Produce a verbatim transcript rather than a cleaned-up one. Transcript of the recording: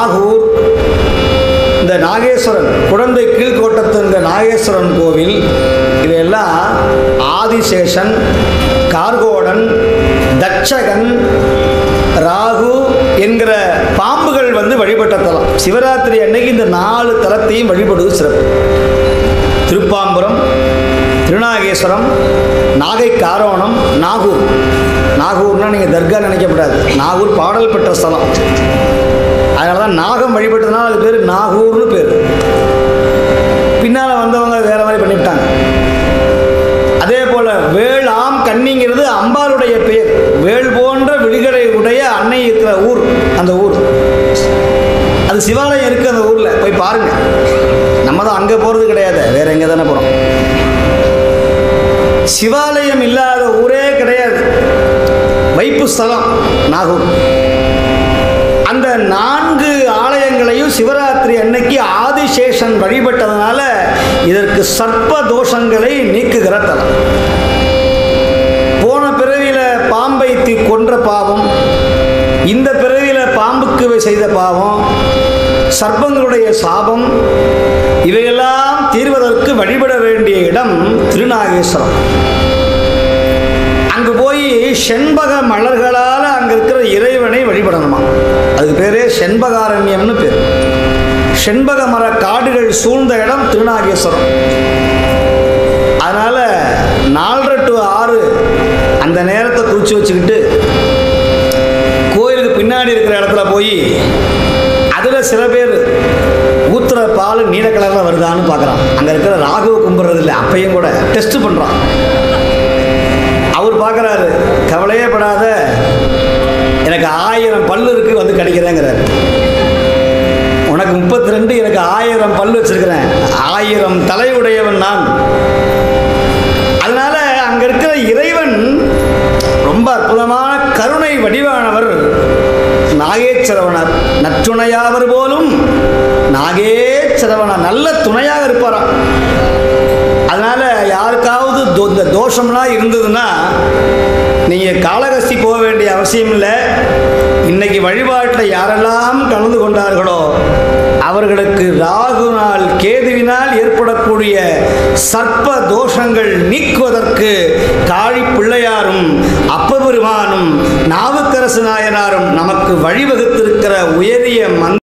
நாகூர், இந்த நாகேஸ்வரன் குழந்தை கீழ்கோட்டத்து இந்த நாகேஸ்வரன் கோவில், இதெல்லாம் ஆதிசேஷன், கார்கோடன், தட்சகன், ராகு என்கிற பாம்புகள் வந்து வழிபட்ட தலம். சிவராத்திரி அன்னைக்கு இந்த நாலு தலத்தையும் வழிபடுவது சிறப்பு. திருப்பாம்புரம், திருநாகேஸ்வரம், நாகை காரோணம், நாகூர். நாகூர்னா நீங்கள் தர்கா நினைக்கப்படாது, நாகூர் பாடல் பெற்ற ஸ்தலம். அதனால தான் நாகம் வழிபட்டதுனால அது பேர் நாகூர்னு பேர். பின்னால் வந்தவங்க வேற மாதிரி பண்ணிவிட்டாங்க. அதே போல் வேளாம் கன்னிங்கிறது அம்பாளுடைய பேர். வேள் போன்ற விழிகளை உடைய அன்னை இருக்கிற ஊர் அந்த ஊர். அது சிவாலயம் இருக்குது அந்த ஊரில், போய் பாருங்க. நம்ம தான் அங்கே போகிறது கிடையாது, வேற எங்கே தானே போகிறோம். சிவாலயம் இல்லாத ஊரே கிடையாது. வைப்பு ஸ்தலம் நாகூர். அந்த நான்கு ஆலயங்களையும் சிவராத்திரி அன்னைக்கு ஆதிசேஷன் வழிபட்டதனால இதற்கு சர்ப்ப தோஷங்களை நீக்குகிற தலம். போன பிறவியில பாம்பை கொன்ற பாவம், இந்த பிறவியில பாம்புக்கு செய்த பாவம், சர்ப்பங்களுடைய சாபம், இவையெல்லாம் தீர்வதற்கு வழிபட வேண்டிய இடம் திருநாகேஸ்வரம். அங்கு போய் செண்பக மலர்களால் அங்கே இருக்கிற இறைவனை வழிபடணுமா. அதுக்கு பேரே செண்பகாரண்யம்னு பேர். செண்பக மர காடுகள் சூழ்ந்த இடம் திருநாகேஸ்வரம். அதனால நாலரை டு ஆறு அந்த நேரத்தை குறித்து வச்சுக்கிட்டு கோயிலுக்கு பின்னாடி இருக்கிற இடத்துல போய் அதில் சில பேர் ஊத்துற பால் நீல கலரில் வருதான்னு பார்க்குறான். அங்கே இருக்கிற ராகுவை கும்பிட்றது இல்லை, அப்பையும் கூட டெஸ்ட் பண்ணுறான். அவர் பார்க்குறாரு, கவலையே படாத, எனக்கு ஆயிரம் பல்லு இருக்கு, வந்து கிடைக்கிறேங்கிறார். உனக்கு முப்பத்தி ரெண்டு, எனக்கு ஆயிரம் பல்லு வச்சிருக்கிறேன், ஆயிரம் தலையுடையவன் நான். அதனால அங்க இருக்கிற இறைவன் ரொம்ப அற்புதமான கருணை வடிவானவர். நாகேச்சரவனர் நற்றுணையாவர் போலும் நாகேச்சரவனர் நல்ல துணையாக இருப்பாராம். அதனால யாருக்காவது இந்த தோஷம்லாம் இருந்ததுன்னா நீங்கள் காளகஸ்தி போக வேண்டிய அவசியம் இல்லை. இன்னைக்கு வழிபாட்டில் யாரெல்லாம் கலந்து கொண்டார்களோ அவர்களுக்கு ராகுனால் கேதுவினால் ஏற்படக்கூடிய சர்ப்ப தோஷங்கள் நீக்குவதற்கு காளி பிள்ளையாரும் அப்பபெருமானும் நாவுக்கரசு நாயனாரும் நமக்கு வழிவகுத்திருக்கிற உயரிய மந்திர